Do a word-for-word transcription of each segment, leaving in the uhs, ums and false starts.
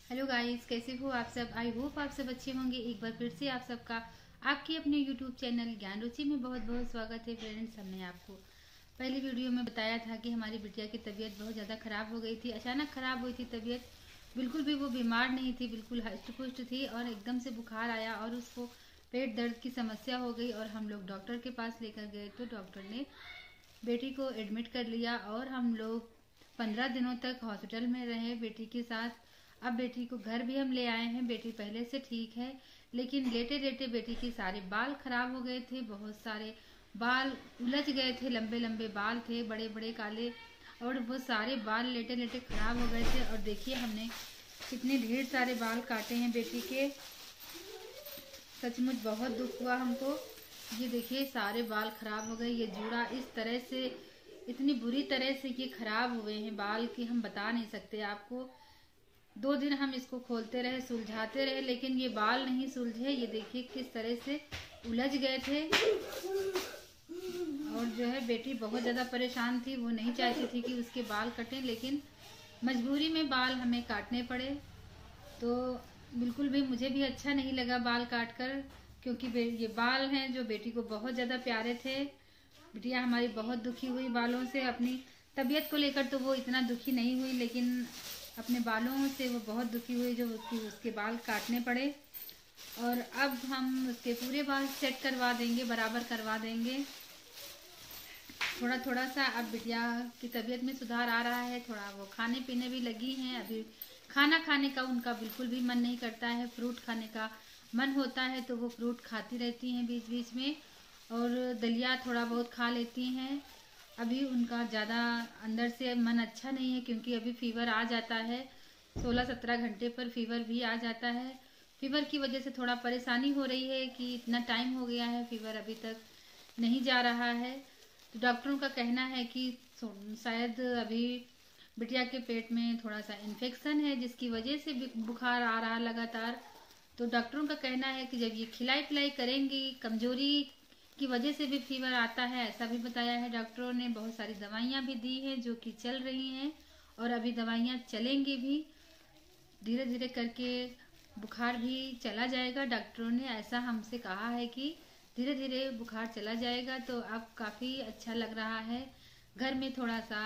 Hello guys, कैसे हो आप सब। आई होप आप सब अच्छे होंगे। एक बार फिर से आप सबका आपके अपने यूट्यूब चैनल ज्ञान रुचि में बहुत बहुत स्वागत है। फ्रेंड्स, हमने आपको पहली वीडियो में बताया था कि हमारी बिटिया की तबीयत बहुत ज़्यादा ख़राब हो गई थी। अचानक ख़राब हुई थी तबीयत, बिल्कुल भी वो बीमार नहीं थी, बिल्कुल हष्ट पुष्ट थी और एकदम से बुखार आया और उसको पेट दर्द की समस्या हो गई और हम लोग डॉक्टर के पास लेकर गए तो डॉक्टर ने बेटी को एडमिट कर लिया और हम लोग पंद्रह दिनों तक हॉस्पिटल में रहे बेटी के साथ। अब बेटी को घर भी हम ले आए हैं। बेटी पहले से ठीक है, लेकिन लेटे लेटे बेटी के सारे बाल खराब हो गए थे। बहुत सारे बाल उलझ गए थे, लंबे लंबे बाल थे, बड़े बड़े काले, और वो सारे बाल लेटे लेटे खराब हो गए थे। और देखिए हमने कितने ढेर सारे बाल काटे हैं बेटी के। सचमुच बहुत दुख हुआ हमको। ये देखिए सारे बाल खराब हो गए। ये जूड़ा इस तरह से, इतनी बुरी तरह से ये खराब हुए हैं बाल कि हम बता नहीं सकते आपको। दो दिन हम इसको खोलते रहे, सुलझाते रहे, लेकिन ये बाल नहीं सुलझे। ये देखिए किस तरह से उलझ गए थे। और जो है बेटी बहुत ज़्यादा परेशान थी, वो नहीं चाहती थी कि उसके बाल कटें, लेकिन मजबूरी में बाल हमें काटने पड़े। तो बिल्कुल भी मुझे भी अच्छा नहीं लगा बाल काट कर, क्योंकि ये बाल हैं जो बेटी को बहुत ज़्यादा प्यारे थे। बिटिया हमारी बहुत दुखी हुई बालों से। अपनी तबीयत को लेकर तो वो इतना दुखी नहीं हुई, लेकिन अपने बालों से वो बहुत दुखी हुई जो उसकी उसके बाल काटने पड़े। और अब हम उसके पूरे बाल सेट करवा देंगे, बराबर करवा देंगे। थोड़ा थोड़ा सा अब बिटिया की तबीयत में सुधार आ रहा है। थोड़ा वो खाने पीने भी लगी हैं। अभी खाना खाने का उनका बिल्कुल भी मन नहीं करता है। फ्रूट खाने का मन होता है तो वो फ्रूट खाती रहती हैं बीच बीच में, और दलिया थोड़ा बहुत खा लेती हैं। अभी उनका ज़्यादा अंदर से मन अच्छा नहीं है, क्योंकि अभी फीवर आ जाता है। सोलह सत्रह घंटे पर फीवर भी आ जाता है। फीवर की वजह से थोड़ा परेशानी हो रही है कि इतना टाइम हो गया है, फीवर अभी तक नहीं जा रहा है। तो डॉक्टरों का कहना है कि शायद अभी बिटिया के पेट में थोड़ा सा इन्फेक्शन है, जिसकी वजह से बुखार आ रहा लगातार। तो डॉक्टरों का कहना है कि जब ये खिलाई पिलाई करेंगी, कमजोरी की वजह से भी फीवर आता है, ऐसा भी बताया है डॉक्टरों ने। बहुत सारी दवाइयाँ भी दी हैं जो कि चल रही हैं, और अभी दवाइयाँ चलेंगी भी। धीरे धीरे करके बुखार भी चला जाएगा। डॉक्टरों ने ऐसा हमसे कहा है कि धीरे धीरे बुखार चला जाएगा। तो अब काफ़ी अच्छा लग रहा है। घर में थोड़ा सा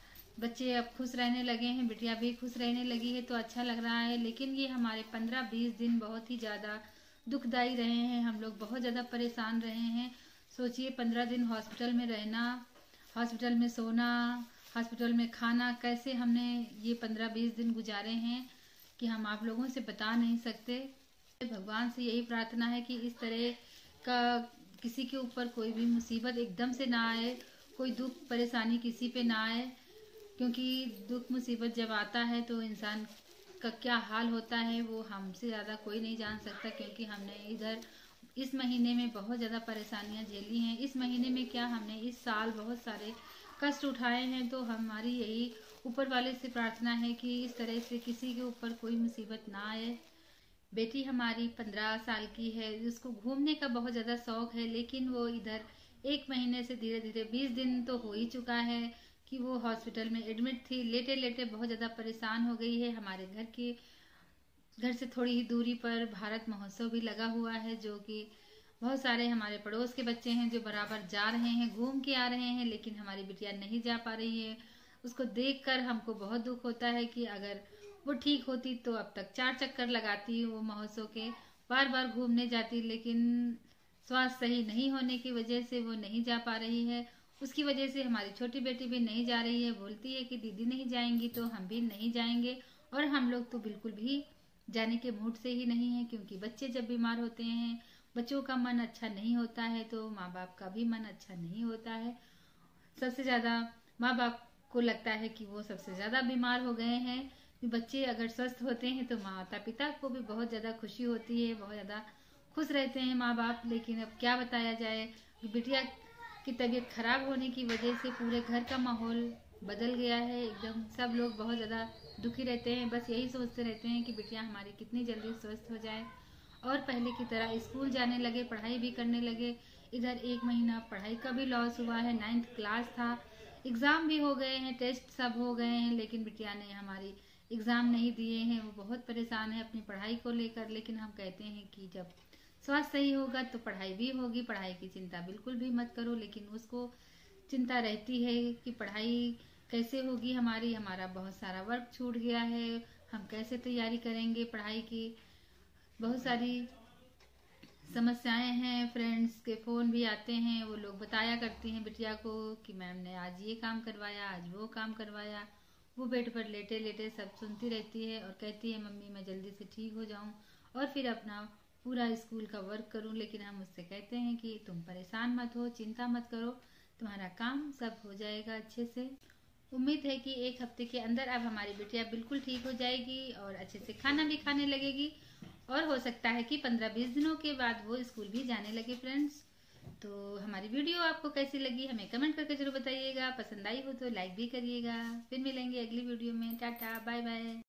बच्चे अब खुश रहने लगे हैं, बिटिया भी खुश रहने लगी है, तो अच्छा लग रहा है। लेकिन ये हमारे पंद्रह बीस दिन बहुत ही ज़्यादा दुखदायी रहे हैं। हम लोग बहुत ज़्यादा परेशान रहे हैं। सोचिए पंद्रह दिन हॉस्पिटल में रहना, हॉस्पिटल में सोना, हॉस्पिटल में खाना, कैसे हमने ये पंद्रह बीस दिन गुजारे हैं कि हम आप लोगों से बता नहीं सकते। भगवान से यही प्रार्थना है कि इस तरह का किसी के ऊपर कोई भी मुसीबत एकदम से ना आए, कोई दुख परेशानी किसी पे ना आए। क्योंकि दुख मुसीबत जब आता है तो इंसान का क्या हाल होता है वो हमसे ज़्यादा कोई नहीं जान सकता। क्योंकि हमने इधर इस महीने में बहुत ज़्यादा परेशानियां झेली हैं। इस महीने में क्या, हमने इस साल बहुत सारे कष्ट उठाए हैं। तो हमारी यही ऊपर वाले से प्रार्थना है कि इस तरह से किसी के ऊपर कोई मुसीबत ना आए। बेटी हमारी पंद्रह साल की है, उसको घूमने का बहुत ज़्यादा शौक है, लेकिन वो इधर एक महीने से धीरे धीरे बीस दिन तो हो ही चुका है कि वो हॉस्पिटल में एडमिट थी। लेटे लेटे बहुत ज़्यादा परेशान हो गई है। हमारे घर के घर से थोड़ी ही दूरी पर भारत महोत्सव भी लगा हुआ है, जो कि बहुत सारे हमारे पड़ोस के बच्चे हैं जो बराबर जा रहे हैं, घूम के आ रहे हैं, लेकिन हमारी बिटिया नहीं जा पा रही है। उसको देखकर हमको बहुत दुख होता है कि अगर वो ठीक होती तो अब तक चार चक्कर लगाती, वो महोत्सव के बार बार घूमने जाती, लेकिन स्वास्थ्य सही नहीं होने की वजह से वो नहीं जा पा रही है। उसकी वजह से हमारी छोटी बेटी भी नहीं जा रही है। बोलती है कि दीदी नहीं जाएंगी तो हम भी नहीं जाएंगे, और हम लोग तो बिल्कुल भी जाने के मूड से ही नहीं है। क्योंकि बच्चे जब बीमार होते हैं, बच्चों का मन अच्छा नहीं होता है, तो माँ बाप का भी मन अच्छा नहीं होता है। सबसे ज़्यादा माँ बाप को लगता है कि वो सबसे ज़्यादा बीमार हो गए हैं। बच्चे अगर स्वस्थ होते हैं तो माता पिता को भी बहुत ज़्यादा खुशी होती है, बहुत ज़्यादा खुश रहते हैं माँ बाप। लेकिन अब क्या बताया जाए, बिटिया की तबीयत खराब होने की वजह से पूरे घर का माहौल बदल गया है एकदम। सब लोग बहुत ज़्यादा दुखी रहते हैं, बस यही सोचते रहते हैं कि बिटिया हमारी कितनी जल्दी स्वस्थ हो जाए और पहले की तरह स्कूल जाने लगे, पढ़ाई भी करने लगे। इधर एक महीना पढ़ाई का भी लॉस हुआ है। नाइन्थ क्लास था, एग्ज़ाम भी हो गए हैं, टेस्ट सब हो गए हैं, लेकिन बिटिया ने हमारी एग्ज़ाम नहीं दिए हैं, वो बहुत परेशान है अपनी पढ़ाई को लेकर। लेकिन हम कहते हैं कि जब स्वास्थ्य सही होगा तो पढ़ाई भी होगी, पढ़ाई की चिंता बिल्कुल भी मत करो। लेकिन उसको चिंता रहती है कि पढ़ाई कैसे होगी हमारी, हमारा बहुत सारा वर्क छूट गया है, हम कैसे तैयारी करेंगे पढ़ाई की। बहुत सारी समस्याएं हैं, फ्रेंड्स के फ़ोन भी आते हैं, वो लोग बताया करती हैं बिटिया को कि मैम ने आज ये काम करवाया, आज वो काम करवाया। वो बेड पर लेटे लेटे सब सुनती रहती है और कहती है मम्मी मैं जल्दी से ठीक हो जाऊं और फिर अपना पूरा स्कूल का वर्क करूं। लेकिन हम उससे कहते हैं कि तुम परेशान मत हो, चिंता मत करो, तुम्हारा काम सब हो जाएगा अच्छे से। उम्मीद है कि एक हफ्ते के अंदर अब हमारी बिटिया बिल्कुल ठीक हो जाएगी और अच्छे से खाना भी खाने लगेगी और हो सकता है कि पंद्रह बीस दिनों के बाद वो स्कूल भी जाने लगे फ्रेंड्स। तो हमारी वीडियो आपको कैसी लगी हमें कमेंट करके जरूर बताइएगा, पसंद आई हो तो लाइक भी करिएगा। फिर मिलेंगे अगली वीडियो में, टाटा बाय बाय।